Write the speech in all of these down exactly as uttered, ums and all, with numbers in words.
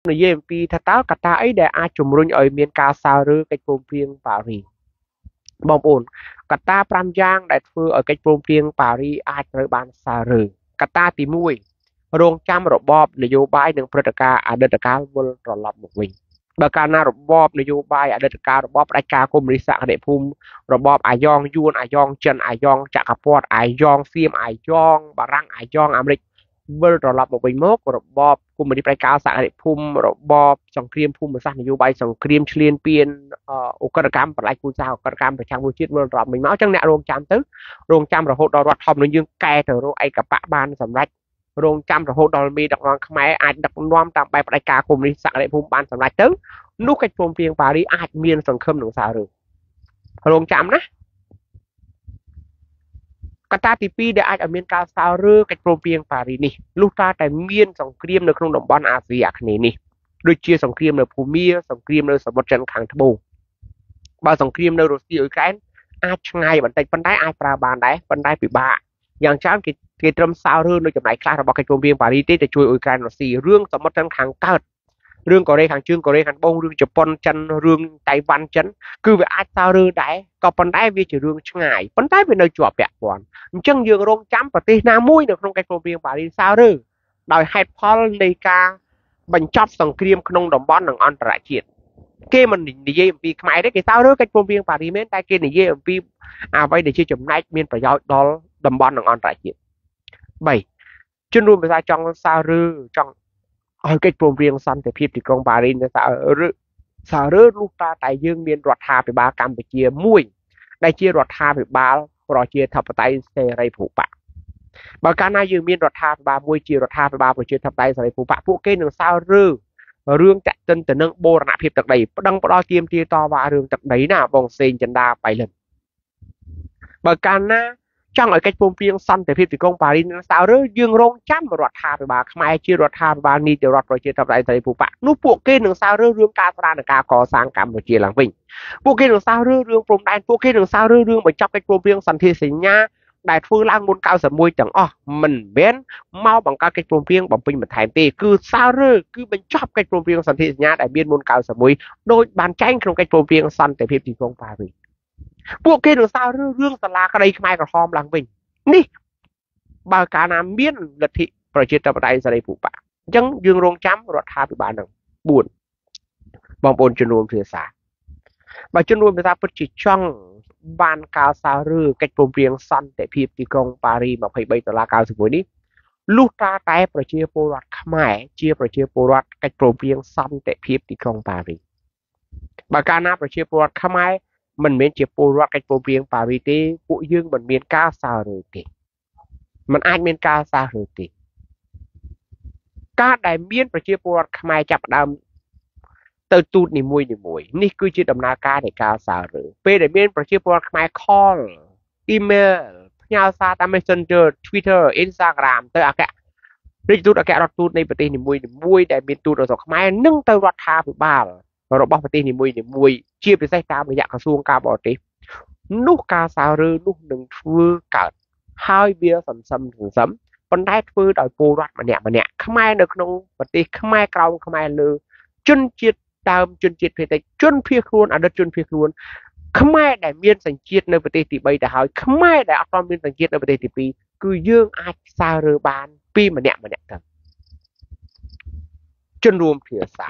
និយាយអំពីថាតើកត្តាអីដែលអាចជំរុញឲ្យមានការសាររើកិច្ចព្រមព្រៀងប៉ារីសបងប្អូនកត្តាប្រាំយ៉ាងដែលធ្វើឲ្យកិច្ចព្រមព្រៀងប៉ារីសអាចត្រូវបានសាររើកត្តាទីមួយរងចាំរបបនយោបាយនិងព្រឹត្តិការណ៍អតីតកាលវិលត្រឡប់មកវិញបើកាលណារបបនយោបាយអតីតកាលរបបផ្ដាច់ការកុម្មុយនីសសហគមន៍ភូមិរបបអាយ៉ងយួនអាយ៉ងចិនអាយ៉ងចក្រពត្តិអាយ៉ងសៀមអាយ៉ងបារាំងអាយ៉ងអាមេរិកវិលត្រឡប់មកវិញមករបបកុម្មុយនីសផ្ដាច់ការសហគមន៍ភូមិរបបសង្គ្រាមភូមិសាស្ត្រនយោបាយសង្គ្រាមឈ្លានពានអ ក្រិតកម្មបលាយពូជសាសអក្រិតកម្មប្រចាំមួយជាតិវិលត្រឡប់វិញមកអញ្ចឹងអ្នករងចាំទៅរងចាំរហូតដល់រដ្ឋធម្មនុញ្ញយើងកែទៅរកឯកបៈបានសម្រេចរងចាំរហូតដល់មេដឹកនាំខ្មែរអាចដឹកនាំតាមបែបផ្ដាច់ការកុម្មុយនីសសហគមន៍ភូមិបានសម្រេចទៅនោះកិច្ចព្រមព្រៀងប៉ារីសអាចមានសង្ឃឹមនឹងសាររើរងចាំណាកត្តាទីពីរដែលអាចឲ្យមានការសាររើកិច្ចព្រមព្រៀងប៉ារីសនេះលុះត្រាតែមានសង្គ្រាមនៅក្នុងតំបន់អាស៊ីអាគ្នេយ៍នេះដូចជាសង្គ្រាមនៅភូមាសង្គ្រាមនៅសមុទ្រចិនខាងត្បូងបើសង្គ្រាមនៅរុស្ស៊ីអ៊ុយក្រែនអាចឆ្ងាយបន្តិចប៉ុន្តែអាចប្រើបានដែរប៉ុន្តែពិបាកយ៉ាងច្រើនគេគេត្រឹមសាររើនៅចំណែកខ្លះរបស់កិច្ចព្រមព្រៀងប៉ារីសទេទៅជួយអ៊ុយក្រែនរុស្ស៊ីរឿងសមុទ្រចិនខាងកើតរឿងកូរ៉េខាងជើងកូរ៉េខាងត្បូងរឿងជប៉ុនចិនរឿងតៃវ៉ាន់ចិនគឺវាអាចសាររើដែរក៏ប៉ុន្តែវាជារឿងឆ្ងាយប៉ុន្តែវានៅជាប់ពាក់ព័ន្ធអញ្ចឹងយើងរងចាំប្រទេសណាមួយនៅក្នុងកិច្ចព្រមព្រៀងប៉ារីសសាររើដោយហេតុផលនៃការបញ្ចប់សង្គ្រាមក្នុងតំបន់និងអន្តរជាតិគេមិននិយាយអំពីខ្មែរទេគេសាររើកិច្ចព្រមព្រៀងប៉ារីសមែនតែគេនិយាយអំពីអ្វីដែលជាចំណែកមានប្រយោជន៍ដល់តំបន់និងអន្តរជាតិបីជនរួមភាសាចង់សាររើចង់ឲ្យកិច្ចព្រមព្រៀងសន្តិភាពទីក្រុងប៉ារីសនៅសាររើសាររើលុះត្រាតែយើងមានរដ្ឋាភិបាលកម្ពុជាមួយដែលជារដ្ឋាភិបាលប្រជាធិបតេយ្យសេរីភូប៉ាបើកាលណាយើងមានរដ្ឋាភិបាលមួយជារដ្ឋាភិបាលប្រជាធិបតេយ្យសេរីភូប៉ាពួកគេនឹងសាររើរឿងតាក់ទិនទៅនឹងបូរណភាពទឹកដីប្តឹងផ្ដាល់ទាមទារតវ៉ារឿងទឹកដីណាបងសេងចិន្តាបៃលិនបើកាលណាចង់ឲ្យកិច្ចព្រមព្រៀងសន្តិភាពទីក្រុងប៉ារីសនឹងសាររើយើងរងចាំរដ្ឋាភិបាលខ្មែរជារដ្ឋាភិបាលនីតិរដ្ឋប្រជាធិបតេយ្យសេរីភូប៉ានោះពួកគេនឹងសាររើរឿងការស្ដារនិងការកសាងកម្ពុជាឡើងវិញពួកគេនឹងសាររើរឿងព្រំដែនពួកគេនឹងសាររើរឿងបញ្ចប់កិច្ចព្រមព្រៀងសន្ធិសញ្ញាដែលធ្វើឡើងមុន九十មួយទាំងអស់មិនមែនមកបង្កើតកិច្ចព្រមព្រៀងបំពេញបន្ថែមទេគឺសាររើគឺបញ្ចប់កិច្ចព្រមព្រៀងសន្ធិសញ្ញាដែលមានមុន九十មួយដោយបានចែងក្នុងកិច្ចព្រមព្រៀងសន្តិភាពទីក្រុងប៉ារីសពួកគេនឹងសាររើរឿងសាលាក្តីខ្មែរក្រហមឡើងវិញនេះបើកាលណាមានលទ្ធិប្រជាធិបតេយ្យសេរីភូប៉ាអញ្ចឹងយើងរងចាំរដ្ឋាភិបាលនឹងបួនបងប្អូនជនរួមភាសាបើជនរួមភាសាពិតជាចង់បានការសាររើកិច្ចព្រមព្រៀងសន្តិភាពទីក្រុងប៉ារីសยี่สิบสามដុល្លារ九十មួយនេះលុះត្រាតែប្រជាពលរដ្ឋខ្មែរជាប្រជាពលរដ្ឋកិច្ចព្រមព្រៀងសន្តិភាពទីក្រុងប៉ារីសបើកាលណាប្រជាពលរដ្ឋខ្មែរមិនមែនជាពលរដ្ឋកិច្ចព្រមព្រៀងប៉ារីសទេពួកយើងមិនមានការសាររើទេมันអាចមានការសាររើទេការដែលមានប្រជាពលរដ្ឋខ្មែរចាប់ដើមទៅទូតនីមួយនីមួយនេះគឺជាដំណើរការនៃការសាររើពេលដែលមានប្រជាពលរដ្ឋខ្មែរ call email ផ្ញើសារតាម Messenger Twitter Instagram ទៅអគ្គរាជទូតអគ្គរដ្ឋទូតនៃប្រទេសនីមួយនីមួយដែលមានទូតរបស់ខ្មែរនឹងទៅរដ្ឋាភិបាលរបស់ប្រទេសនីមួយនីមួយជាពិសេសតាមរយៈក្រសួងការបរទេសនោះការសាររើនោះនឹងធ្វើកើតហើយវាសន្សំសន្សំប៉ុន្តែធ្វើដោយពលរដ្ឋម្នាក់ម្នាក់ខ្មែរនៅក្នុងប្រទេសខ្មែរក្រោមខ្មែរលើជនជាតិដើមជនជាតិភាគតិចជនភៀសខ្លួនអតីតជនភៀសខ្លួនខ្មែរដែលមានសញ្ជាតិនៅប្រទេសទីបីទៅហើយខ្មែរដែលអត់ទាន់មានសញ្ជាតិនៅប្រទេសទីពីរគឺយើងអាចសាររើបានពីម្នាក់ម្នាក់ទៅជនរួមភាសា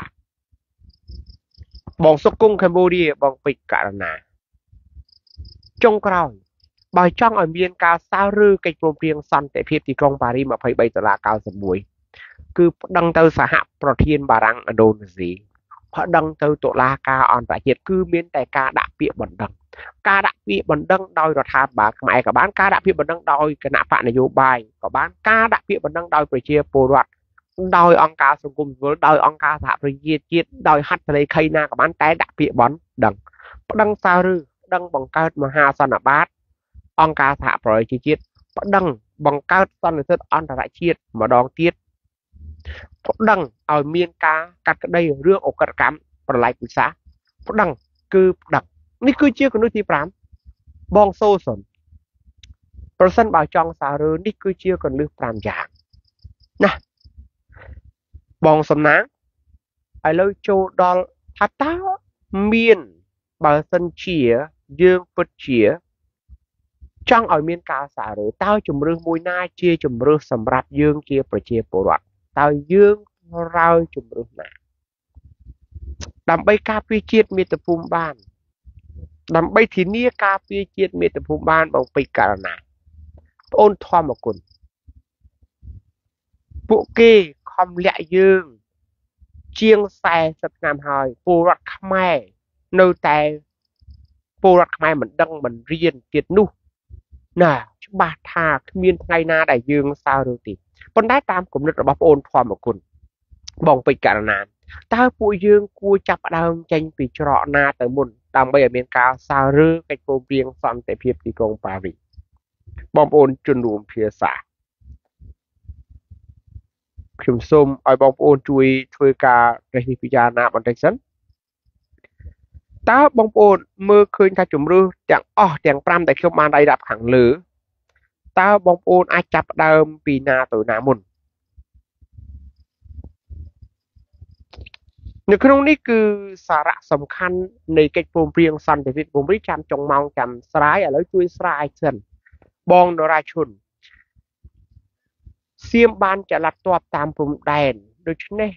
បងសុគង្គកម្ពុជាបងពេជ្រករណាចុងក្រោយបើចង់ឲ្យមានការសាររើកិច្ចព្រមព្រៀងសន្តិភាពទីក្រុងប៉ារីសยี่สิบสามដុល្លារ九十មួយគឺប្តឹងទៅសហប្រធានបារាំងឥណ្ឌូនេស៊ីប្តឹងទៅតុលាការអន្តរជាតិគឺមានតែការដាក់ពាក្យបណ្ដឹងការដាក់ពាក្យបណ្ដឹងដោយរដ្ឋាភិបាលខ្មែរក៏បានការដាក់ពាក្យបណ្ដឹងដោយគណៈបកនយោបាយក៏បានការដាក់ពាក្យបណ្ដឹងដោយប្រជាពលរដ្ឋដោយអង្គការសង្គមស៊ីវិលដោយអង្គការសហប្រជាជាតិដោយហត្ថលេខីណាក៏បានតែដាក់ពាក្យបណ្ដឹងប្តឹងសាររើប្តឹងបង្កើតមហាសន្និបាតអង្គការសហប្រជាជាតិប្តឹងបង្កើតសន្និសីទអន្តរជាតិម្ដងទៀតប្តឹងឲ្យមានការកាត់ក្តីរឿងអក្រិតកម្មប្រល័យពូជសាសន៍ប្តឹងគឺប្តឹងនេះគឺជាគំនិតទីប្រាំបងសូសុនប្រសិនបើចង់សាររើនេះគឺជាគន្លឹះប្រាំយ៉ាងណាបងសំណាងឥឡូវចូលដល់ថាតើមានបើសិនជាយើងពិតជាចង់ឲ្យមានការសាររើតើជំរឿសមួយណាជាជំរឿសសម្រាប់យើងជាប្រជាពលរដ្ឋតើយើងរើជំរឿសណាដើម្បីការពារជាតិមាតុភូមិបានដើម្បីធានាការពារជាតិមាតុភូមិបានបងពេជ្រករណាប្អូនធម្មគុណពួកគេខំលាក់យើងជាងសែសិបឆ្នាំហើយពលរដ្ឋខ្មែរនៅតែពលរដ្ឋខ្មែរមិនដឹងមិនរៀនទៀតនោះណាច្បាស់ថាគ្មានថ្ងៃណាដែលយើងសើរើទេប៉ុន្តែតាមគំនិតរបស់ប្អូនធម្មគុណបងពេជ្រករណាតើពួកយើងគួរចាប់ផ្ដើមចេញពីច្រកណាទៅមុនដើម្បីឲ្យមានការសើរើកិច្ចព្រមព្រៀងសន្តិភាពទីក្រុងប៉ារីសបងប្អូនជនរួមភាសាខ្ញុំសូមឲ្យបងប្អូនជួយធ្វើការរិះពិចារណាបន្តិចសិនតើបងប្អូនមើលឃើញថាជំរឿសទាំងអស់ទាំងប្រាំដែលខ្ញុំបានរាយរាប់ខាងលើតើបងប្អូនអាចចាប់ផ្ដើមពីណាទៅណាមុននៅក្នុងនេះគឺសារៈសំខាន់នៃកិច្ចព្រមព្រៀងសន្តិភាពព្រមព្រៀងចាំចុងម៉ោងចាំស្រាយឥឡូវជួយស្រាយសិនបងនរាឈុនសៀមបានចល័តទ័ពតាមព្រំដែនដូច្នេះ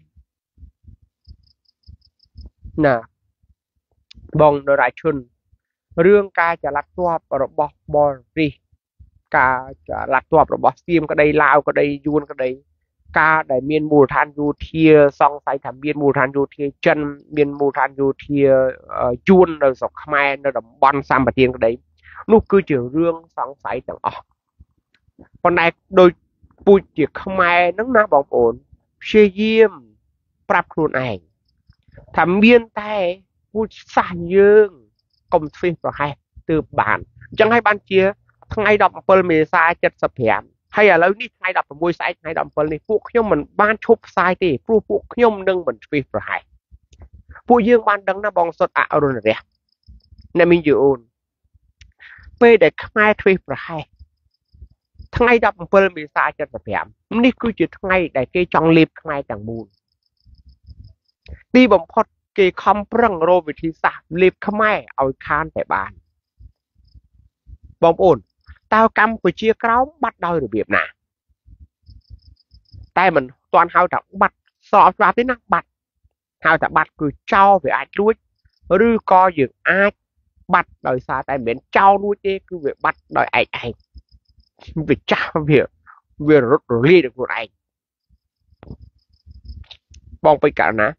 ណាបងនរាឈុនរឿងការចល័តទ័ពរបស់បរទេសការចល័តទ័ពរបស់សៀមក្តីឡាវក្តីយួនក្តីការដែលមានមូលដ្ឋានយោធាសង្ស័យថាមានមូលដ្ឋានយោធាចិនមានមូលដ្ឋានយោធាយួននៅស្រុកខ្មែរនៅតំបន់សម្បទានក្តីនោះគឺជារឿងសង្ស័យទាំងអស់ប៉ុន្តែដោយពូជជាខ្មែរហ្នឹងណាបងប្អូនព្យាយាមប្រាប់ខ្លួនឯងថាមានតែពូជសាសន៍យើងកុំធ្វេសប្រហែសទើបបានអញ្ចឹងហើយបានជាថ្ងៃដប់7មេសាседសិបប្រាំហើយឥឡូវនេះថ្ងៃដប់៦ស្អែកថ្ងៃដប់7នេះពួកខ្ញុំមិនបានឈប់ផ្សាយទេព្រោះពួកខ្ញុំនឹងមិនធ្វេសប្រហែសពួកយើងបានដឹងណាបងសុតអរុណរះអ្នកមីងយូអូនពេលដែលខ្មែរធ្វេសប្រហែសថ្ងៃដប់7មេសាседសិបប្រាំនេះគឺជាថ្ងៃដែលគេចង់លេបខ្មែរទាំងមូលទីបំផុតគេខំប្រឹងរកវិធីសាស្ត្រលេបខ្មែរឲ្យខានតែបានបងប្អូនតើកម្ពុជាក្រោមបាត់ដោយរបៀបណាតែមិនទាន់ហៅថាបាត់ស្របច្បាប់ទេណាបាត់ហៅថាបាត់គឺចោលវាអាចលួចឬក៏យើងអាចបាត់ដោយសារតែមិនមែនចោលលួចទេគឺវាបាត់ដោយឯកឯងវាចាស់វាវារត់រលាយដោយខ្លួនឯងបងពេជ្រករណា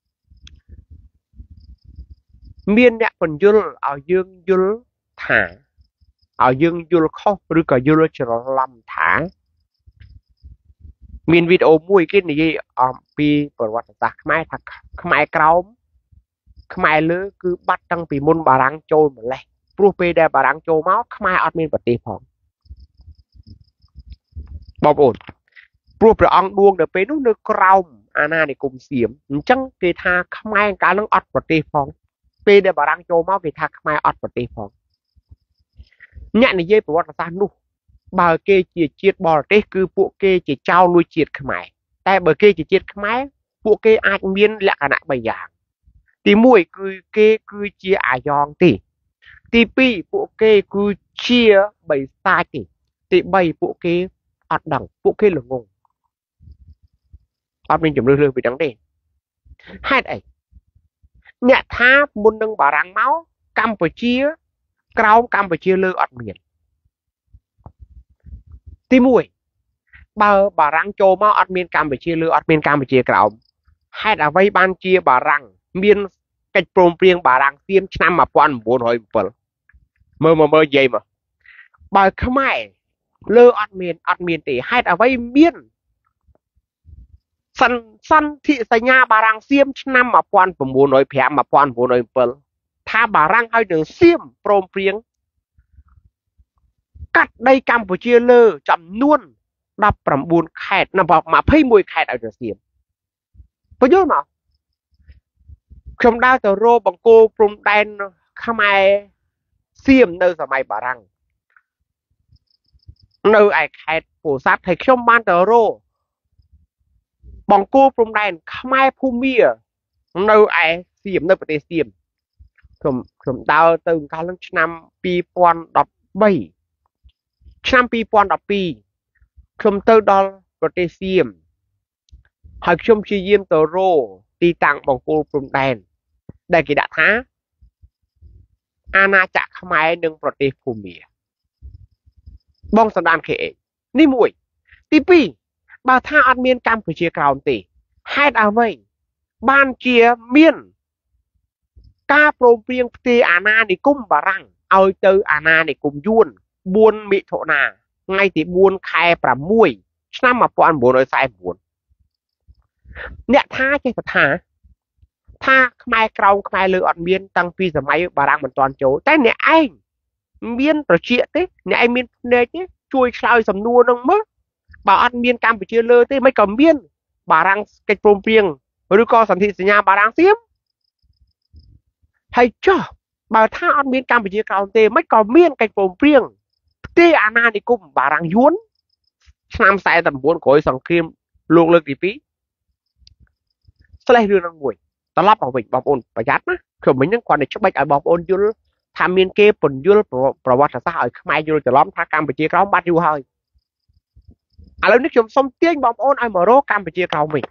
មានអ្នកបញ្យល់ឲ្យយើងយល់ថាឲ្យយើងយល់ខុសឬក៏យល់ច្រឡំថាមានវីដេអូមួយគេនិយាយអំពីប្រវត្តិសាស្ត្រខ្មែរថាខ្មែរក្រោមខ្មែរលើគឺបាត់តាំងពីមុនបារាំងចូលម្លេះព្រោះពេលដែលបារាំងចូលមកខ្មែរអត់មានប្រទេសផងបងប្អូនព្រោះព្រះអង្គដួងនៅពេលនោះនៅក្រោមអាណានិគមសៀមអញ្ចឹងគេថាខ្មែរកាលនោះអត់ប្រទេសផងពេលដែលបារាំងចូលមកគេថាខ្មែរអត់ប្រទេសផងអ្នកនិយាយប្រវត្តិសាស្ត្រនោះបើគេជាជាតិបរទេសគឺពួកគេជាចៅលួចជាតិខ្មែរតែបើគេជាជាតិខ្មែរពួកគេអាចមានលក្ខណៈបីយ៉ាងទីមួយគឺគេគឺជាអាយ៉ងទេទីពីរពួកគេគឺជាបិសាចទេទីបីពួកគេអត់ដឹងពួកគេល្ងងអត់មានជំរឿនលើពីដឹងទេហេតុអីអ្នកថាមុននឹងបារាំងមកកម្ពុជាក្រោមកម្ពុជាលើអត់មានទីមួយបើបារាំងចូលមកអត់មានកម្ពុជាលើអត់មានកម្ពុជាក្រោមហេតុអ្វីបានជាបារាំងមានកិច្ចព្រមព្រៀងបារាំងសៀមឆ្នាំmột nghìn chín trăm bảyមើលមើលមើលនិយាយមកបើខ្មែរលើអត់មានអត់មានទេហេតុអ្វីមានសន្សន្ធិសញ្ញាបារាំងសៀមឆ្នាំmột nghìn chín trăm năm một nghìn chín trăm bảyថាបារាំងឲ្យនឹងសៀមព្រមព្រៀងកាត់ដីកម្ពុជាលើចំនួនដប់ប្រាំបួនខេត្តដល់ยี่สิบเอ็ดខេត្តឲ្យទៅសៀមបញ្យល់មកខ្ញុំដើរទៅរកបង្គោលព្រំដែនខ្មែរសៀមនៅសម័យបារាំងនៅឯខេត្តពោធិ៍សាត់ហើយខ្ញុំបានទៅរកបង្គោលព្រំដែនខ្មែរភូមានៅឯសៀមនៅប្រទេសសៀមខ្ញុំខ្ញុំដើរទៅកាលនឹងឆ្នាំពីរពាន់ដប់បីឆ្នាំពីរពាន់ដប់ពីរខ្ញុំទៅដល់ប្រទេសសៀមហើយខ្ញុំព្យាយាមទៅរកទីតាំងបង្គោលព្រំដែនដែលគេដាក់ថាអាណាចក្រខ្មែរនិងប្រទេសភូមាបងសម្ដាន ខេ เอช នេះមួយទីពីរបើថាអត់មានកម្ពុជាក្រោមទេហេតុអ្វីបានជាមានការព្រមព្រៀងផ្ទេរអាណានិគមបារាំងឲ្យទៅអាណានិគមយួនបួនមិថុនាថ្ងៃទីបួនខែប្រាំមួយឆ្នាំmột nghìn bốn trăm bốn mươi chínអ្នកថាចេះថាថាខ្មែរក្រោមខ្មែរលើអត់មានតាំងពីសម័យបារាំងមិនទាន់ចូលតែអ្នកឯងមានត្រចៀកទេអ្នកឯងមានភ្នែកទេជួយឆ្លើយសំណួរនឹងមើលបើអត់មានកម្ពុជាលើទេមិនក៏មានបារាំងកិច្ចព្រមព្រៀងឬក៏សន្ធិសញ្ញាបារាំងសៀមហើយចុះបើថាអត់មានកម្ពុជាក្រោមទេមិនក៏មានកិច្ចព្រមព្រៀងផ្ទេរអាណានិគមបារាំងយួនឆ្នាំสี่สิบเก้าក្រោយសង្គ្រាមលោកលើកទីពីរស្លេះរឿងនឹងមួយត្រឡប់មកវិញបងប្អូនប្រយ័ត្នណាខ្ញុំមិញហ្នឹងគាត់តែច្បាច់ឲ្យបងប្អូនយល់ថាមានគេពន្យល់ប្រវត្តិសាស្ត្រឲ្យខ្មែរយល់ច្រឡំថាកម្ពុជាក្រោមបាត់យូរហើយឥឡូវនេះខ្ញុំសូមទាញបងប្អូនឲ្យមករកកម្ពុជាក្រោមវិញ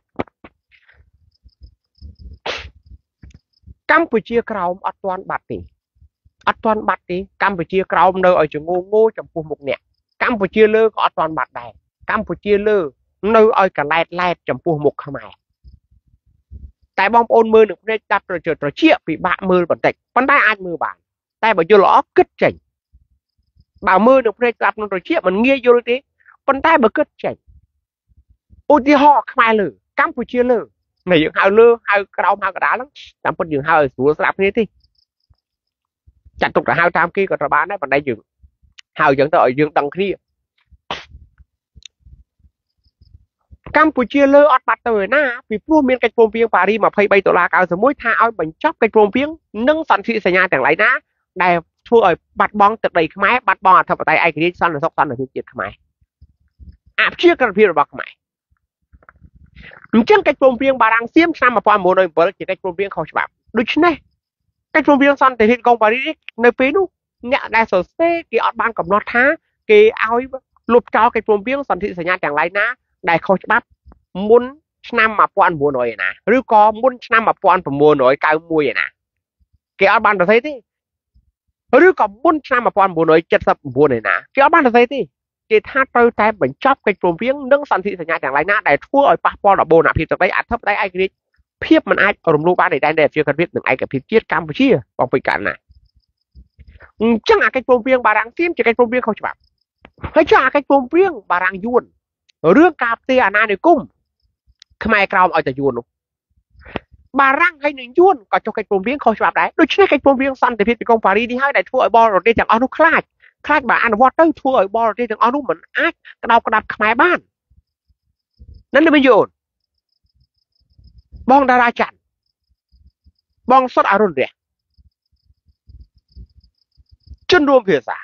កម្ពុជាក្រោមអត់ទាន់បាត់ទេអត់ទាន់បាត់ទេកម្ពុជាក្រោមនៅឲ្យចងងោចំពោះមុខអ្នកកម្ពុជាលើក៏អត់ទាន់បាត់ដែរកម្ពុជាលើនៅឲ្យកឡែតឡែតចំពោះមុខខ្មែរតែបងប្អូនមើលនឹងភ្នែកដាប់ត្រជាត្រជាពិបាកមើលបន្តិចប៉ុន្តែអាចមើលបានតែបើយល់ល្អគិតចេញបើមើលនឹងភ្នែកដាប់នឹងត្រជាមិនងាយយល់ទេប៉ុន្តែបើគិតចេញឧទាហរណ៍ខ្មែរលើកម្ពុជាលើនៃយើងហៅលើហៅក្រោមហៅកដាលហ្នឹងតាមពិតយើងហៅឲ្យស្រួលស្ដាប់គ្នាទេចាត់ទុកទៅហៅតាមគេក៏ត្រូវបានដែរប៉ុន្តែយើងហៅអញ្ចឹងទៅឲ្យយើងដឹងគ្នាកម្ពុជាលើអត់បាត់ទៅឯណាពីព្រោះមានកិច្ចព្រមព្រៀងប៉ារីស23ដុល្លារ91ថាឲ្យបញ្ចប់កិច្ចព្រមព្រៀងនិងសន្ធិសញ្ញាទាំងឡាយណាដែលធ្វើឲ្យបាត់បង់ទឹកដីខ្មែរបាត់បង់អធិបតេយ្យឯករាជ្យសន្តិសុខសន្តិភាពជាតិខ្មែរអព្យាក្រឹតភាពរបស់ខ្មែរអញ្ចឹងកិច្ចព្រមព្រៀងបារាំងសៀមឆ្នាំmột nghìn bốn trăm linh bảyជាកិច្ចព្រមព្រៀងខុសច្បាប់ដូច្នេះកិច្ចព្រមព្រៀងសន្តិភាពកុងប៉ារីសនៅពេលនោះអ្នកដែលសរសេរគេអត់បានកំណត់ថាគេឲ្យលុបចោលកិច្ចព្រមព្រៀងសន្ធិសញ្ញាទាំងឡាយណាដែលខុសច្បាប់មុនឆ្នាំmột nghìn bốn trămឯណាឬក៏មុនឆ្នាំmột nghìn chín trăm chín mươiឯណាគេអត់បានសរសេរទេឬក៏មុនឆ្នាំmột nghìn chín trăm79ឯណាគេអត់បានសរសេរទេគេថាត្រូវតែបញ្ចប់កិច្ចព្រមព្រៀងនិងសន្ធិសញ្ញាទាំងឡាយណាដែលធ្វើឲ្យប៉ះពាល់ដល់បូរណភាពទឹកដីអធិបតេយ្យឯករាជ្យភាពមិនអាចរំលោភបាននៃដែនដីអព្យាក្រឹតភាពនិងឯកភាពជាតិកម្ពុជាបងពេញកាលណាអញ្ចឹងអាកិច្ចព្រមព្រៀងបារាំងសៀមជាកិច្ចព្រមព្រៀងខុសច្បាប់ហើយចុះអាកិច្ចព្រមព្រៀងបារាំងយួនរឿងការផ្ទេរអាណានិគមខ្មែរក្រោមឲ្យតែយួននោះបារាំងហើយនឹងយួនក៏ចុះកិច្ចព្រមព្រៀងខុសច្បាប់ដែរដូច្នេះកិច្ចព្រមព្រៀងសន្តិភាពទីក្រុងប៉ារីសនេះហើយដែលធ្វើឲ្យបរទេសទាំងអស់នោះខ្លាចខ្លាចបើអនុវត្តទៅធ្វើឲ្យបរទេសទាំងអស់នោះមិនអាចក្តោបក្តាប់ខ្មែរបានนั่นเลยមិនយល់បងតារាច័ន្ទបងសុតអរុណរះជនរួមភាសា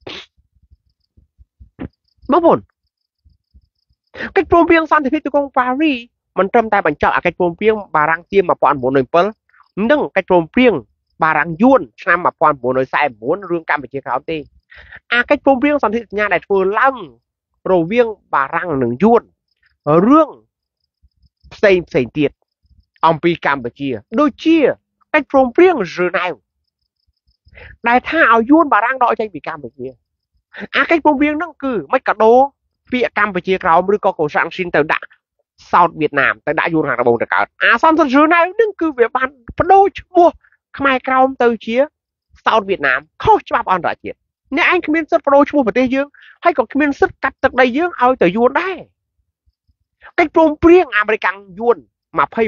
បងប្អូនកិច្ចព្រមព្រៀងសន្តិភាពទីក្រុងប៉ារីសមិនត្រឹមតែបញ្ចប់អាកិច្ចព្រមព្រៀងបារាំងសៀមmột nghìn bốn trăm linh bảyនិងកិច្ចព្រមព្រៀងបារាំងយួនឆ្នាំmột nghìn bốn trăm bốn mươi chínរឿងកម្ពុជាក្រោមទេអាកិច្ចព្រមព្រៀងសន្ធិសញ្ញាដែលធ្វើឡើងរវាងបារាំងនិងយួនរឿងផ្សេងផ្សេងទៀតអំពីកម្ពុជាដូចជាកិច្ចព្រមព្រៀងហ្សឺណែវដែលថាឲ្យយួនបារាំងដកចេញពីកម្ពុជាអាកិច្ចព្រមព្រៀងហ្នឹងគឺមិនកាដូពាក្យកម្ពុជាក្រោមឬក៏កូសាំងស៊ីនទៅដាក់សោតវៀតណាមទៅដាក់យួនខាងត្បូងទៅកើតអាសន្តិហ្សឺណែវហ្នឹងគឺវាបានបដូរឈ្មោះខ្មែរក្រោមទៅជាសោតវៀតណាមខុសច្បាប់អន្តរជាតិអ្នកឯងគ្មានសិទ្ធិបដូរឈ្មោះប្រទេសយើងហើយក៏គ្មានសិទ្ធិកាត់ទឹកដីយើងឲ្យទៅយួនដែរកិច្ចព្រមព្រៀងអាមេរិកយួន27មករា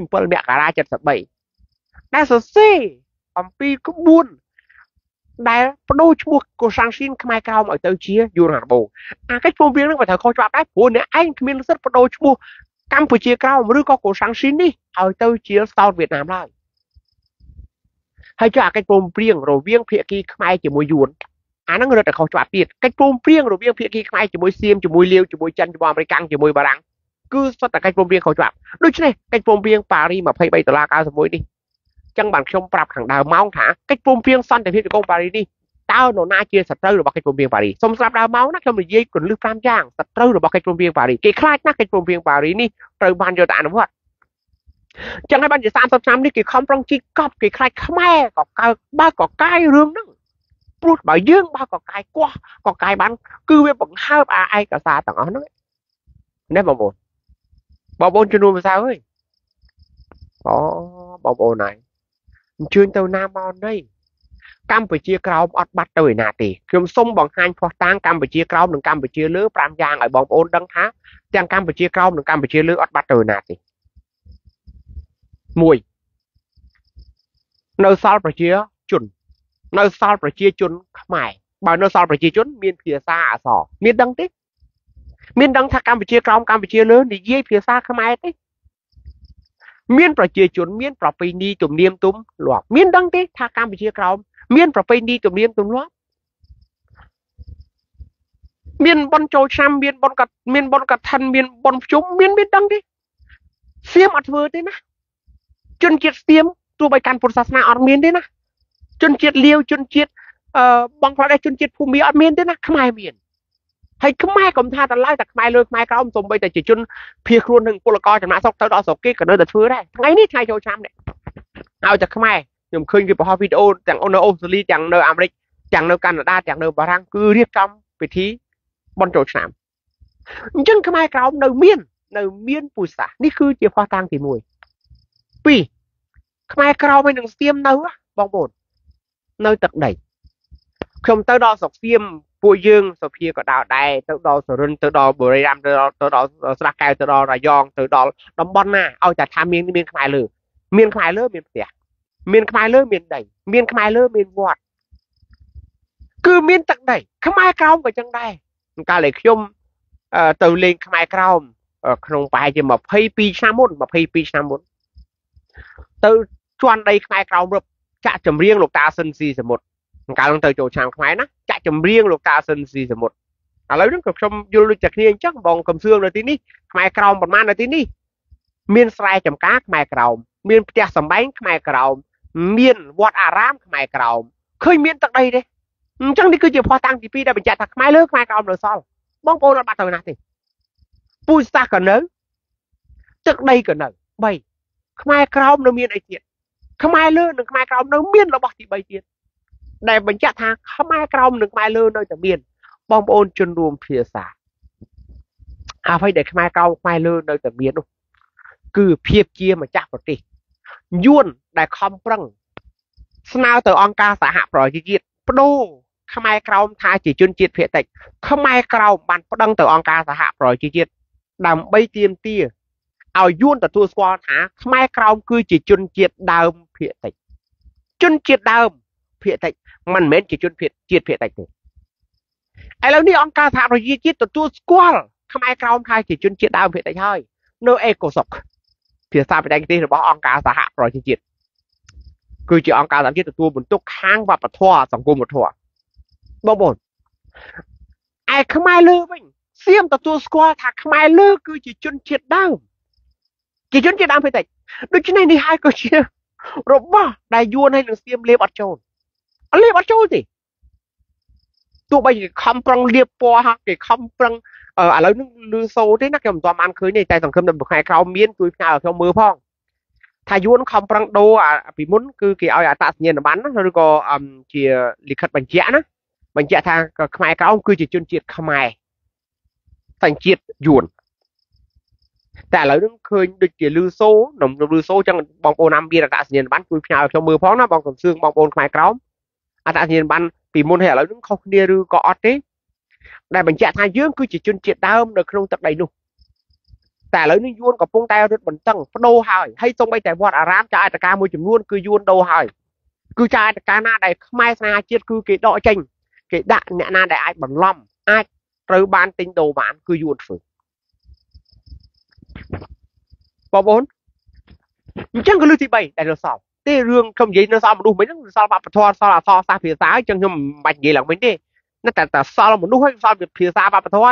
73ដែលសរសេរអំពីក្បួនដែលបដូរឈ្មោះកូសាំងស៊ីនខ្មែរក្រោមឲ្យទៅជាយួនខាងត្បូងអាកិច្ចព្រមព្រៀងនេះបើត្រូវខុសច្បាប់ដែរព្រោះអ្នកឯងគ្មានសិទ្ធិបដូរឈ្មោះកម្ពុជាក្រោមឬក៏កូសាំងស៊ីននេះឲ្យទៅជាសោតវៀតណាមឡើយហើយចុះអាកិច្ចព្រមព្រៀងរវាងភាគីខ្មែរជាមួយយួនអាហ្នឹងរត់តែខុសច្បាប់ទៀតកិច្ចព្រមព្រៀងរវាងភាគីខ្មែរជាមួយសៀមជាមួយលាវជាមួយចិនជាមួយអាមេរិកជាមួយបារាំងគឺសុទ្ធតែកិច្ចព្រមព្រៀងខុសច្បាប់ដូច្នេះកិច្ចព្រមព្រៀងប៉ារីស23ដុល្លារ91នេះ chẳng bạn không bạp hàng đào máu thả cách phun phiên son tại phía công Paris đi tao nó na chia sạch trâu rồi bọc cách phun phiên Paris xong sắp đào máu nó không được dây còn lưu tam giang sạch trâu rồi bọc cách phun phiên Paris cái khai nát cách phun phiên Paris đi trâu ban cho tạ nó hết chẳng ai ban chỉ三十 năm đi cái không trong chi cọp cái khai khmer có cái ba có cái rương đó bút bảo dương ba có cái qua có cái bán cứ biết bằng hai ba ai cả xa tặng nó nè bảo bồn bảo bồn cho nuôi sao ấy có bảo bồn này chuyên tàu nam on đây Campuchia Crown ọt bắt đời nà tì khiêm sông bằng hai phó tang Campuchia Crown đừng Campuchia lứa pram giang ở bóng ôn đăng thá chẳng Campuchia Crown đừng Campuchia lứa ọt bắt đời nà tì mùi nơi sao bà chia chuẩn nơi sao bà chia chuẩn mày bà nơi sao bà chia chuẩn miền phía xa à sò miền đăng tích miền đăng thác Campuchia Crown Campuchia lứa thì dây phía xa khmai tích miền bà chia chuẩn miền bà phi ni tùm niêm túm loạt miền đăng tích thác Campuchia Crown miền bà phi ni tùm niêm túm loạt miền bon châu sam miền bon cật miền bon cật thân miền bon chúng miền miền đăng tích xiêm ọt vừa thế nè chân chiết xiêmตัวใบการพุทธศาสนาอดเมียนด้วยนะจนเจียดเลี้ยวจนเจียดเอ่อบางพระได้จนเจียดภูมิอดเมียนด้วยนะขมายเมียนให้ขมายกรมท่าแต่ไล่แต่ขมายเลยขมายกล้าอมสมไปแต่จีจนเพียครวนถึงปุรกรจะมาสกเตอร์ดอสกี้กับเนื้อแต่ฟื้นได้ไงนี่ชายโจชามเนี่ยเอาจากขมายยมคืนกี่ปะฮอวิดีโอจากโอเนอโอสลีจากเนื้ออเมริกจากเนื้อแคนาดาจากเนื้อบารังคือเรียกจำไปที่บอลโจชามจนขมายกล้าอมเนื้อเมียนเนื้อเมียนปุษะนี่คือเจียฟ้าตังที่มวยปีขมายกล้าอมไม่หนึ่งเสียมเนื้อบองบนเนื้อตักใดkhông tới đó sọc xiêm bùi dương sọc kia có đào đài tới đó sọc rừng tới đó bưởi ram tới đó tới đó sạc cây tới đó rải giòn tới đó đóng bon na ao chả tham miên miên khai lử miên khai lử miên tiệt miên khai lử miên đầy miên khai lử miên vọt cứ miên tận đầy không ai cao vào chân đây ca lại khiêm từ lên không ai cao không phải chỉ mà pay pi sa môn mà pay pi sa môn từ choan đây không ai cao được chả chầm riêng lục ta sân si sẽ mộtการลงเตยโจชามขมายนะจะจำเรียงโลกาเซนซีสมุดอะไรนั่นกับชมยูรูจากเรียงจักบองกำเสื่องในที่นี้ขมายกราวประมาณในที่นี้เมียนสไลจำก้าขมายกราวเมียนเจ้าสมัยขมายกราวเมียนวัดอารามขมายกราวเคยเมียนตักใดเด้จังนี่คือจะพอตั้งที่ปีได้เป็นจ่าถักขมายเลิกขมายกราวเลยซอลบ้องโปนบัตรนะทีปุ้ยซากันเนอตักใดกันเนอใบขมายกราวเราเมียนไอเทียนขมายเลิกหนึ่งขมายกราวเราเมียนเราบอกที่ใบเทียนได้บรรจักทางขมายกราวหนึ่งไมล์เลื่อนโดยจะเมียนบองโอนจนรวมเพียสาอาไฟเด็กขมายกราวไมล์เลื่อนโดยจะเมียนคือเพียบเจียมาจากปกติยุ่นได้คอมปรังสนาวตัวองกาสหปล่อยจีดปดูขมายกราวทาจีจุนจีดเพียติขมายกราวบันปดังตัวองกาสหปล่อยจีดดำใบเตียมเตี้ยเอายุ่นตัวตัวสควอหาขมายกราวคือจีจุนจีดดาวเพียติจุนจีดดาวเพียติมันเหม็นจีจุนเพียจีดเพียติไอ้แล้วนี่องกาสหปล่อยจีดตัวตัวสควอขมายกราวทาจีจุนจีดดาวเพียติใช่โนเอโกศกเพียซาไปได้กี่ทีหรือว่าองกาสหปล่อยจีดคือจีองกาสามจีดตัวบนตุกค้างว่าปะทั่วสองกุมปะทั่วบ่บ่นไอ้ขมายเลือวิ่งเสียมตัวตัวสควอถักขมายเลือคือจีจุนจีดดาวจีจุนจีดดาวเพียติโดยที่ในนี่ให้ก็เชื่อรบว่าได้ยวนให้หนึ่งเสียมเล็บอัดโจนเล็บอัดโจนสิตัวไปคำปรังเรียบปอฮะcáiคำปรังเอ่ออะไรนึกลือโซ่ที่นักเกี่ยวกับตัวมันเคยในใจสังคมในบุคคลเขาเมียนตุยงาเอามือพ่องถ้ายวนคำปรังโดอ่ะปีมุนคือเกี่ยวเอาตัดเงินบันนะหรือก็อ่าเกี่ยลิขิตบัญชีนะบัญชีทางขมายเขาคือจิตจุนจิตขมายสังจิตยวนแต่เราต้องเคยดูเกี่ยวลือโซ่หนุ่มลือโซ่จังบองโอนำเบียร์ตัดเงินบันตุยงาเอามือพ่องนะบองกับซึ่งบองโอนขมายเขาอัตัดเงินบันปีมุนให้เราต้องเขาเดียรือก็อดดิได้บรรจักทางยื่นคือจิตจุนจิตดาวในโครงตักใดนู่แต่แล้วนี่ยวนกับพงไตรถบรรจังโดหายให้ทรงไปแต่วัดอารามจะอาจจะการมวยจุ่มยวนคือยวนโดหายคือจะอาจจะการหน้าใดไม่สนาเจ็ดคือเกดดจังเกดด่าเนี่ยหน้าใดไอ้บันล้อมไอ้เรือบานติงโดบานคือยวนฝึกปอบนจังก็ลือที่ใบแต่เราสอบเต้เรื่องคำยีเราสอบมาดูไม่ต้องสอบแบบทอสอบสอบซาเพียสายจังยังบัดยีหลังไม่ได้นั่นแต่แต่ซาเราเหมือนดูให้ซาแบบเพียซาแบบทอย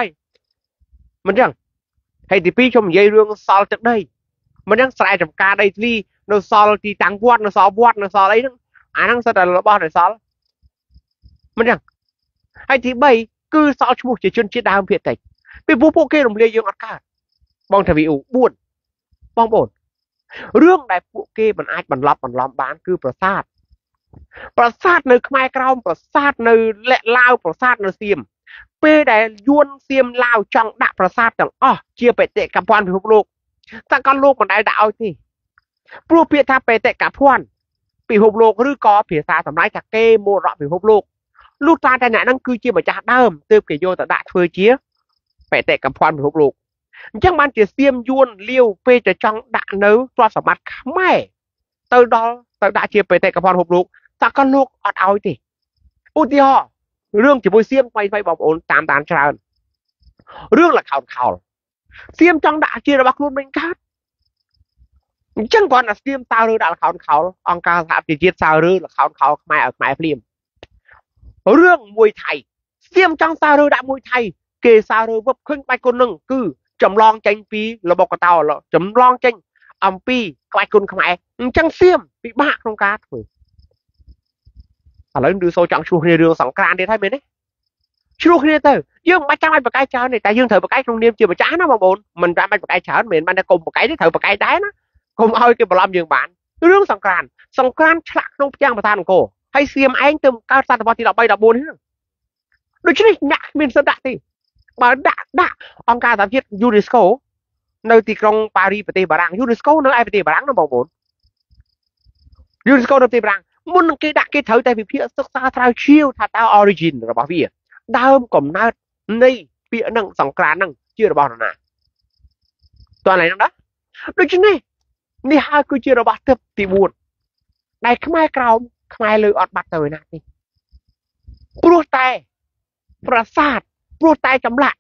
มันยังให้ดิพี่ชมยัยเรื่องซาจากได้มันยังสายจากการได้ที่ nó so thì tăng vót nó so vót nó so lấy nó ai năng sao là bao để so mình rằng hay thì bây cứ so chung chỉ chuyên chiết đam việt tịch vì vô bộ kê đồng lê dương ắt cả bong thầy bị ủ buồn bong bồn rương đại bộ kê mình ai bằng lọp bằng lọp bán cứประสาทประสาทnơi khai caoประสาทnơi lẹ lao ประสาทnơi xiêmពេលដែលយួនសៀមឡាវចង់ដាក់ប្រាសាទទាំងអស់ជាបេតិកភណ្ឌពិភពលោកតែក៏លោកមិនដែលដាក់ឲ្យទេព្រោះពាក្យថាបេតិកភណ្ឌពិភពលោកឬក៏ភាសាសម្រាប់ថាគេមរតកពិភពលោកលុះត្រាតែអ្នកហ្នឹងគឺជាម្ចាស់ដើមទើបគេយកទៅដាក់ធ្វើជាបេតិកភណ្ឌពិភពលោកអញ្ចឹងបានជាសៀមយួនលាវពេលតែចង់ដាក់នៅទ្រព្យសម្បត្តិខ្មែរទៅដល់ទៅដាក់ជាបេតិកភណ្ឌពិភពលោកតែក៏លោកអត់ឲ្យទេឧទាហរណ៍រឿងជាមួយសៀមថ្មីថ្មីបងប្អូនតាមតាមច្រើនរឿងលខោនខោលសៀមចង់ដាក់ជារបស់ខ្លួនមិនកើតអញ្ចឹងគាត់ថាសៀមតើរឿងដាក់លខោនខោលអង្គការសហប្រជាជាតិសើរឿងលខោនខោលខ្មែរឲ្យខ្មែរភ្លាមរឿងមួយថៃសៀមចង់សើរឿងដាក់មួយថៃគេសើរឿងវឹបឃើញក្បាច់គុណនឹងគឺចម្លងចេញពីរបស់កតោចម្លងចេញអំពីក្បាច់គុណខ្មែរអញ្ចឹងសៀមពិបាកក្នុងការធ្វើឥឡូវឬសូចង់ឆ្លោះគ្នារឿងសង្គ្រាមទៀតហើយមែនទេឆ្លោះគ្នាទៅយើងមិនបាច់ចាំឲ្យបកកាយច្រើនទេតែយើងត្រូវបកកាយក្នុងនាមជាម្ចាស់ណាបងប្អូនមិនចាំបាច់បកកាយច្រើនមិនមែនតែកុំបកកាយទេត្រូវបកកាយដែរណាកុំឲ្យគេបន្លំយើងបានរឿងសង្គ្រាមសង្គ្រាមឆ្លាក់ក្នុងផ្ទាំងប្រធានអង្គរហើយសៀមឯងទៅកើតសតវត្សទី13 14ហ្នឹងដូច្នេះញាក់គ្មានសិទ្ធិដាក់ទេបើដាក់ដាក់អង្គការសហជាតិ UNESCO នៅទីក្រុងប៉ារីប្រទេសបារាំង UNESCO នៅឯប្រទេសបារាំងណាបងប្អូន UNESCO នៅប្រទេសបារាំងមុននឹងគេដាក់គេត្រូវតែវិភាគសិក្សាស្រាវជ្រាវថាតើ origin របស់វាដើមកំណើតនៃពាក្យហ្នឹងសង្គ្រាមហ្នឹងជារបស់នរណាតើណៃហ្នឹងណាដូច្នេះនេះហើយគឺជារបស់ទិព្វទី4ដែលខ្មែរក្រោមខ្មែរលើអត់បាត់ទៅឯណាទេព្រោះតែប្រាសាទព្រោះតែចម្លាក់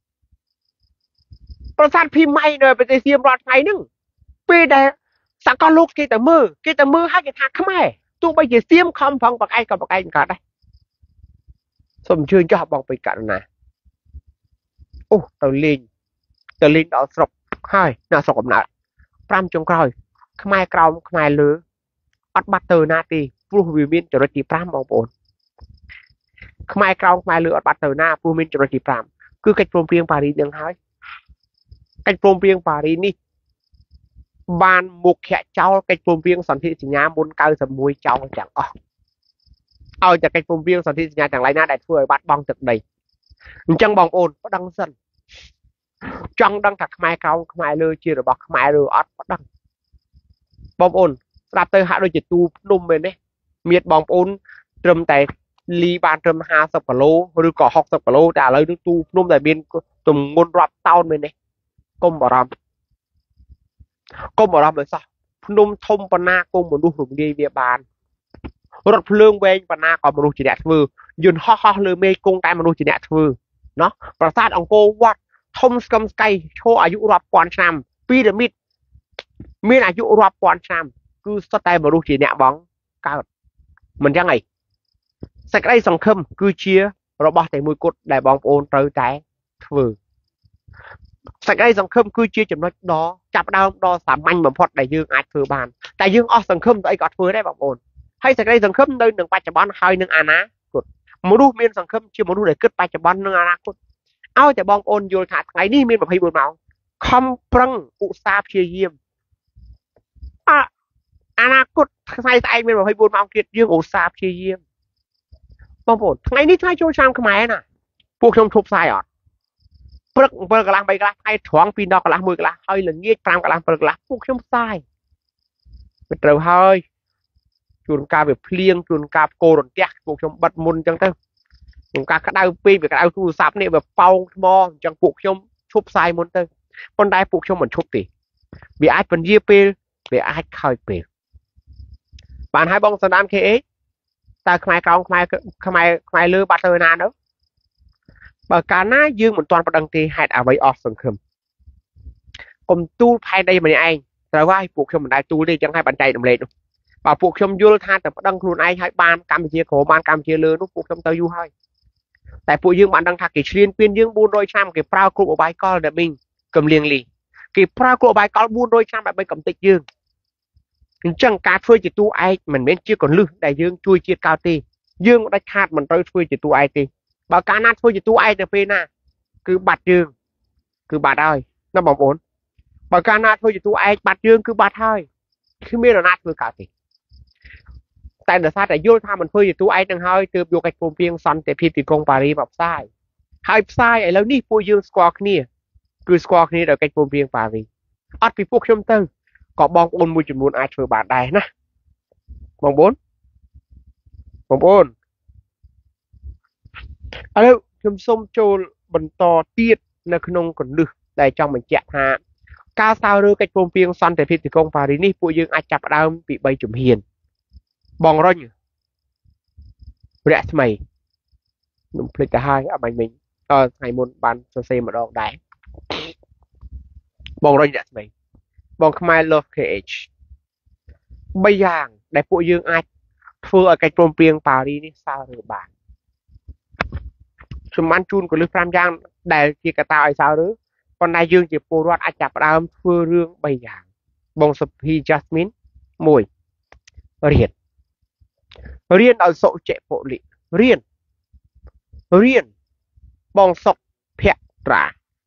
ប្រាសាទភីម៉ៃនៅប្រទេសសៀមរាល់ថ្ងៃហ្នឹងពេលដែលសកលលោកគេទៅមើលគេទៅមើលហើយគេថាខ្មែរទោះបីជាសៀមខំប្រឹងបកឯកក៏បកឯកមិនកើតដែរសូមអញ្ជើញចុះបងពេជ្រករណាអូទៅលេងទៅលេងដល់ស្រុកហើយនៅស្រុកកំណើត5ចុងក្រោយខ្មែរក្រោមខ្មែរលើអត់បាត់ទៅណាទេព្រោះវាមានចរិតទី5បងប្អូនខ្មែរក្រោមខ្មែរលើអត់បាត់ទៅណាព្រោះមានចរិតទី5គឺកិច្ចព្រមព្រៀងប៉ារីសនឹងហើយកិច្ចព្រមព្រៀងប៉ារីសនេះបានមុខចោលកិច្ចព្រមព្រៀងសន្ធិសញ្ញាមុន91ចោលទាំងអស់ឲ្យតែកិច្ចព្រមព្រៀងសន្ធិសញ្ញាទាំងឡាយណាដែលធ្វើឲ្យបាត់បង់ទឹកដីអញ្ចឹងបងប្អូនប្តឹងសិនចង់ដឹងថាខ្មែរក្រោមខ្មែរលើជារបស់ខ្មែរឬអត់ប្តឹងបងប្អូនស្ដាប់ទៅហាក់ដូចជាទូភ្នំមែនទេមានបងប្អូនត្រឹមតែលីបានត្រឹម50គីឡូឬក៏60គីឡូតែឥឡូវនេះទូភ្នំដែលមានទម្ងន់រាប់តោនមែនទេកុំបារម្ភកុំបារម្ភលើសោះភ្នំធំប៉ុណ្ណាក៏មនុស្សរំលាយវាបានរថភ្លើងវែងប៉ុណ្ណាក៏មនុស្សជាអ្នកធ្វើយន្តហោះហោះលើមេឃគង់តែមនុស្សជាអ្នកធ្វើណោះប្រាសាទអង្គរវត្តធំស្កឹមស្កៃឈរអាយុរាប់ពាន់ឆ្នាំពីរ៉ាមីតមានអាយុរាប់ពាន់ឆ្នាំគឺសុទ្ធតែមនុស្សជាអ្នកបងកើតមិនចឹងអីសេចក្តីសង្ឃឹមគឺជារបស់តែមួយគត់ដែលបងប្អូនត្រូវតែធ្វើសេចក្តីសង្ឃឹមគឺជាចំណុចដ៏ចាប់ដើមដ៏សាមញ្ញបំផុតដែលយើងអាចធ្វើបានតែយើងអស់សង្ឃឹមទៅអីក៏ធ្វើដែរបងប្អូនហើយសេចក្តីសង្ឃឹមនៅនឹងបច្ចុប្បន្នហើយនឹងអនាគតមនុស្សមានសង្ឃឹមជាមនុស្សដែលគិតបច្ចុប្បន្ននិងអនាគតឲ្យតែបងប្អូនយល់ថាថ្ងៃនេះមាន24ម៉ោងខំប្រឹងឧស្សាហ៍ព្យាយាមអអនាគតថ្ងៃស្អែកមាន24ម៉ោងទៀតយើងឧស្សាហ៍ព្យាយាមបងប្អូនថ្ងៃនេះថ្ងៃចូលឆ្នាំខ្មែរណាពួកខ្ញុំធប់ផ្សាយអត់ព្រឹក7កន្លះ3កន្លះថ្ងៃត្រង់2ដកកន្លះ1កន្លះហើយល្ងាច5កន្លះ7កន្លះពួកខ្ញុំផ្សាយវាត្រូវហើយជួនកាលវាភ្លៀងជួនកាលកោរន្ទះពួកខ្ញុំបិទមុនអញ្ចឹងទៅជួនកាលក្តៅពេកវាក្តៅទូរស័ព្ទនេះវាប៉ោងថ្មអញ្ចឹងពួកខ្ញុំឈប់ផ្សាយមុនទៅប៉ុន្តែពួកខ្ញុំមិនឈប់ទេវាអាចពន្យាពេលវាអាចខើចពេលបានហើយបងសណ្ដាន ខេ អេច តើខ្មែរក្រោមខ្មែរខ្មែរខ្មែរលើបាត់ទៅណាទៅបើកាលណាយើងមិនទាន់ប្តឹងទេហេតុអ្វីអស់សង្ឃឹមកុំទូលផែនដីម្នាក់ឯងត្រូវហើយពួកខ្ញុំមិនដែលទូលទេអញ្ចឹងហើយបានចែករំលែកនោះបើពួកខ្ញុំយល់ថាតែប្តឹងខ្លួនឯងហើយបានកម្ពុជាក្រោមបានកម្ពុជាលើនោះពួកខ្ញុំទៅយូរហើយតែពួកយើងបានដឹងថាគេឈ្លានពានយើង400ឆ្នាំគេប្រើគ្រប់អបាយកលដើម្បីកំលៀងលីគេប្រើគ្រប់អបាយកល400ឆ្នាំដើម្បីកំទេចយើង chẳng cả thôi chỉ tu ai mình bên chưa còn lư đại dương chui chia cao ti dương đã khát mình tới thôi chỉ tu ai ti bảo cá nát thôi chỉ tu ai được phê na cứ bạt dương cứ bạt ơi nó bỏng ổn bảo cá nát thôi chỉ tu ai bạt dương cứ bạt hơi cứ biết là nát thôi cả ti tại là sao tại vô tham mình thôi chỉ tu ai đang hơi từ vô cách phùng viên sonแต่พี่ติกงปารีแบบใช่ให้ใช่ไอ้แล้วนี่พูดยืนสควอคเนี่ยคือสควอคเนี่ยเดี๋ยวcách phùng viên ปารีอัดปีพวกชมเตอร์ก็บองโอนมวยจำนวนอาช่วยบาทได้นะบองบนบองบนอะไรชมส้มโจบรรทอเตี้ยในขนมก่อนดึกได้จังเหมือนแจกหาก้าวสาวเรือcách phùng viên sonแต่พี่ติกงปารีนี่พูดยืนอาจับดาวปีใบจุ่มเฮียนบองร้อนแรกทำไมนุ่มพลิกจะให้เอาไปmìnhก็ให้มนบันเซมาดองได้บองร้อนแรกทำไมบองขมาย love kh ใบอย่างได้พวกยืงอาเฟื่อไก่โจมเปลียงปารีนี่ซาเรือบานสมันจูนก็ลึกพรามย่างได้ที่กระตายซาหรือcòn đại dương chỉปูรอดอาจับดาวเฟื่อเรื่องใบอย่างบองสปีจัสมินมวยเรียนเรียนเอาโซเจโปลิเรียนเรียนบองศกเพียตรา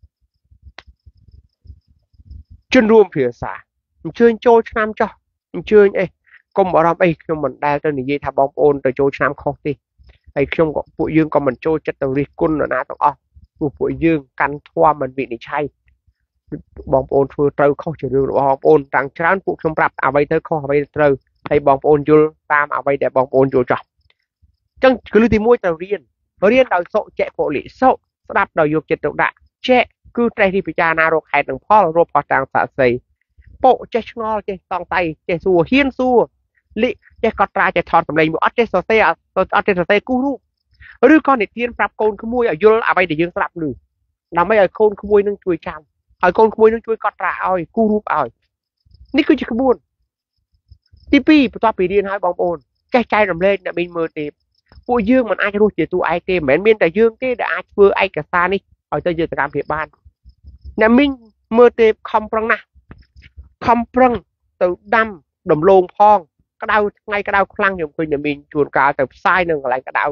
จนรวมเพียสาเชิญโจชนามจ่อเชิญเอ้กรมบรมไอ้ขยมมันได้ตอนนี้ทำบองโอนแต่โจชนามเขาตีไอ้ขยมก็ปุ๋ยยืงก็มันโจจัตริกุลนะต้องอ๋อปุ๋ยยืงกันทั่วมันวินิชัยบองโอนเฟื่อเต้าเข้าจะเรื่องบองโอนต่างชาติปุ๋ยชมปรับเอาไว้เธอเข้าเอาไว้เธอให้บองโอนยูตามเอาไว้แต่บองโอนโจจ่อจังคือลือที่มวยแต่เรียนเรียนเราโซเจโปลิโซสลับเราโยกจิตตกดะเจคือใจที่พิจารณาโรคไข้หนึ่งพ่อโรคพอจางสะใสโปเจชงอเจตองไตเจสัวเฮียนสัวลิเจกอตราเจทอนสำเร็จมืออัดเจสเซออัดเจสเซกูรูหรือก่อนเทียนปรับโกนขโมยอายุเอาไปเดี๋ยวยืนสลับหนึ่งนำไม่เอาโกนขโมยนึงช่วยจำเอาโกนขโมยนึงช่วยกอตราเอากูรูเอานี่คือจะขบวนที่ปีตัวปีเรียนให้บองโอนใจใจรำเล่นเนี่ยมีมือเต็มผู้ยืงมันอาจจะรู้จิตตัวไอเต็มเหมือนเมียนแต่ยืงที่ได้อาจเฟื่อไอกระซานี่เอาใจยืนตามเพียบ้านเนี่ยมิงมือเต็มคำปรังนะคำปรังตัวดำดมลงพองกระดาไงกระดาคลั่งอย่างคุยเนี่ยมิงชวนกาแต่ทรายหนึ่งอะไรกระดา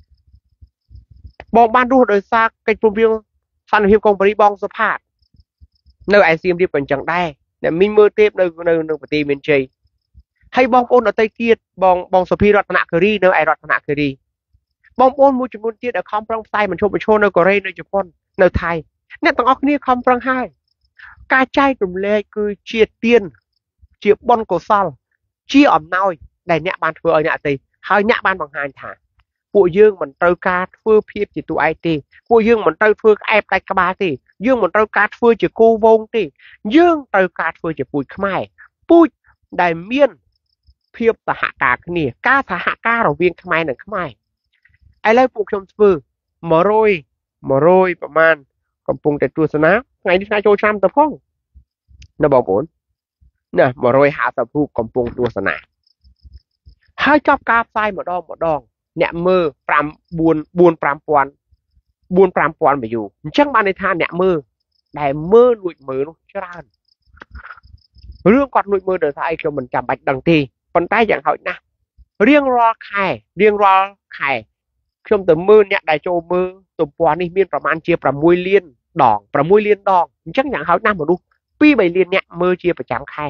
บอกบ้านรู้โดยซากไก่ปุ่มเพียงสันหิวกองบริบองสภาพเนื้อไอซีมรีบเป็นจังได้เนี่ยมิงมือเต็มเนื้อเนื้อเนื้อปฏิเมียนใจให้บองโอนเอาไตเกียรบองบองสพีรัตนครีเนื้อไอรัตนครีบองโอนมูจมูนเกียรคำปรังไซมันโชว์ไปโชว์เนื้อกอเรย์เนื้อญี่ปุ่นเนื้อไทยเนี่ยต้องออกนี่คำปรังให้การใจตรงเลยคือเชียเตียนเชียบอนโกซัลเชียอ่อมน้อยได้เนี่ยบ้านเฟื่อเนี่ยตีให้เนี่ยบ้านบางหานถ่าผู้ยืงมันเตาการเฟื่อเพียบจิตตัวไอตีผู้ยืงมันเตาเฟื่อไอไตกระบาตียืงมันเตาการเฟื่อจิกูวงตียืงเตาการเฟื่อจิปุยขมายปุยได้เมียนเพียบสหกาคนี่ก้าสหกาเราเวียนขมายหนึ่งขมายไอ้เล่ปลูกชมฟือมอโรยมอโรยประมาณกำปงแต่ตัวสนะไงที่นายโจชัมตะพ้องน่าบอกผลเนี่ยมอโรยหาสะพูกำปงตัวสนะให้จับกาไฟหมดดองหมดดองเนี่ยมือปรามบุญบุญปรามปวนบุญปรามปวนไปอยู่ช่างบ้านในท่าเนี่ยมือได้มือหลุดมือนู้ชราเรื่องกอดหลุดมือเดินสายคือมันจำบัดดังทีคนใต้อย่างเขานะเรียงรอไข่เรียงรอไข่ช่วงตัวมือเนี่ยได้โจมือตัวปวนนี่มีประมาณเชียร์ประมวยเลี้ยนดองประมวยเลี้ยนดองช่างอย่างเขาหน้ามาดูปีใบเลี้ยนเนี่ยมือเชียร์ประจำไข่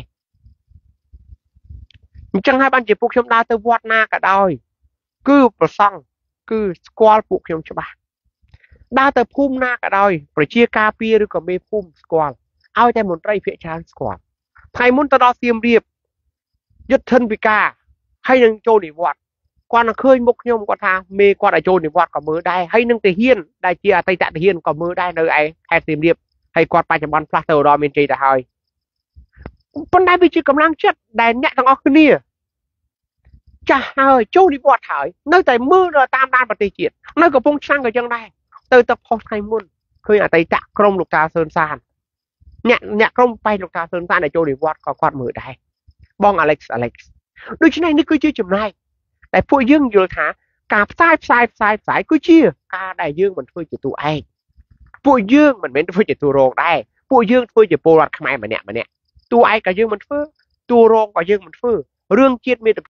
จังให้บ้านเจ็บพวกชมดาตัววอดหน้าก็ได้คือประซังคือสควอลพวกชมฉบับดาตัวพุ่มหน้าก็ได้ประเชียกาเปียหรือก็ไม่พุ่มสควอลเอาแต่หมุนไรเพียชานสควอลไทยมุนตะดอเสียมเรียบยึดเทินปิกาให้ยังโจนิวอดกว่าเคยมุกยมกว่าทางเมกว่าไอโจนิวอดก็มือได้ให้นึงแต่เฮียนได้เชียไตแต่เฮียนก็มือได้เลยไอแค่เสียมเรียบให้กวาดไปจากบอลพลาสเตอร์ดอมินจีแต่เฮ้ยปันได้ไปจือกำลังชัดได้เนี่ยต้องออกนี่จะเฮ้ยโจนิวอดเฮ้ยnơiแต่มือเราตามด้านปฏิจิตnơiกับพงช่างก็ยังได้เติร์ตพอไทยมุนเคยอะไรจะกรมลูกตาเซินซานเนี่ยเนี่ยกรมไปลูกตาเซินซานในโจนิวอดก็กวาดมือได้บ้องอเล็กซ์อเล็กซ์โดยเฉพาะนี่คือชื่อจำนายแต่ผู้ยื่นอยู่หากาบสายสายสายสายก็ชื่อกาได้ยื่นมันช่วยจิตตัวไอ้ผู้ยื่นมันเป็นช่วยจิตตัวโรคได้ผู้ยื่นช่วยจิตโปรดขมายมันเนี่ยมันเนี่ยตัวไอ้ก็ยื่นมันช่วยตัวรองก็ยังมันเฟ้อเรื่องเจียดมีแต่